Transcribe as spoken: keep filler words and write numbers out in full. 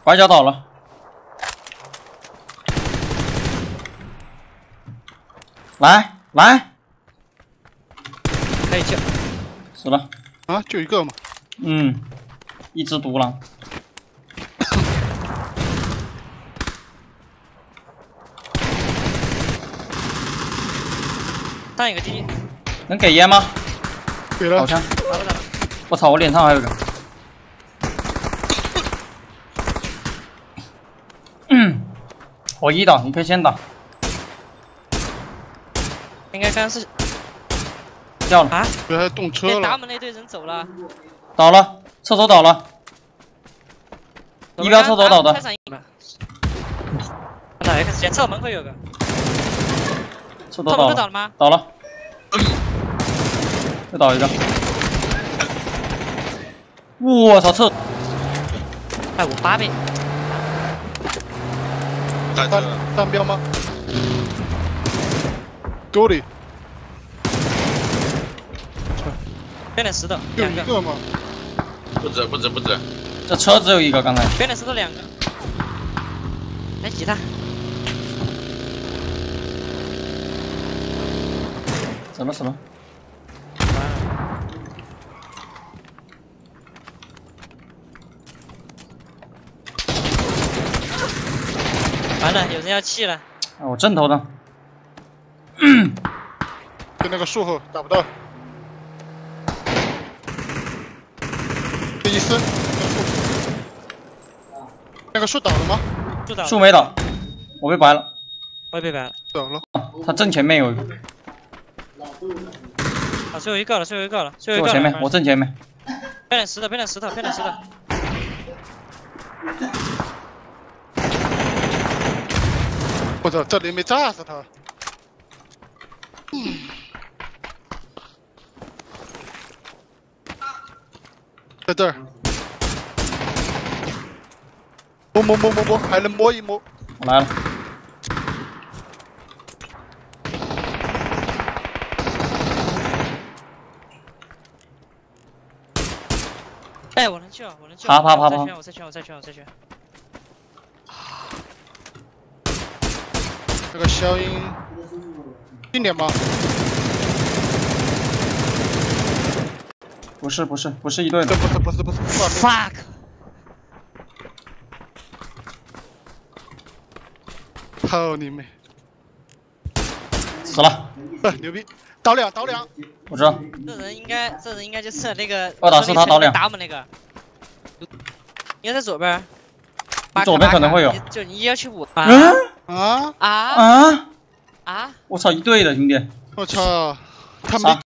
拐角倒了。来来， 可以救。 死了。 啊，就一个嘛。 嗯，一只独狼。 上一个第一。 能给烟吗？ 给了。 好枪！ 打不打？ 我操，我脸上还有一个。嗯，我一倒，你可以先打。 应该刚是掉了啊！ 别还动车了。 打我们那队人走了。 倒了，厕所倒了。一标厕所倒的。 哪一个？检测门口有个。 厕所倒了。 倒了吗？ 倒了。又倒一个。我操，厕。 快五八倍。 单单标吗？沟里。 变脸石头， 就两个。 一个吗？ 不止不止不止。 这车只有一个，刚才。 变脸石头两个。来吉他。 死了死了。 完了，有人要气了。 啊，我正头的。 就那个树后打不到。这一升，那个树倒了吗？ 树倒了。 树没倒，我被白了。 我也被白了。 倒了。 他正前面有一个。 啊，最后一个了，最后一个了，最后一个了。 我前面，我正前面。 变脸石头，变脸石头，变脸石头。 我操，这里没炸死他。嗯。在这儿。摸摸摸摸摸，还能摸一摸。 我来了。 哎，我能救，我能救。 爬爬爬爬！ 我再圈，我再圈，我再圈，我再圈。 这个消音近点吧。 不是不是不是一队的。 不是不是不是。 fuck。 操你妹！ 死了。 哎，牛逼！倒两倒两。 我知道。 这人应该，这人应该就是那个。 二打四他倒两。 打我们那个。应该在左边。 你左边可能会有。 就你一幺七五。 嗯。 啊啊啊啊！ 我操，一队的兄弟。 我操，他没。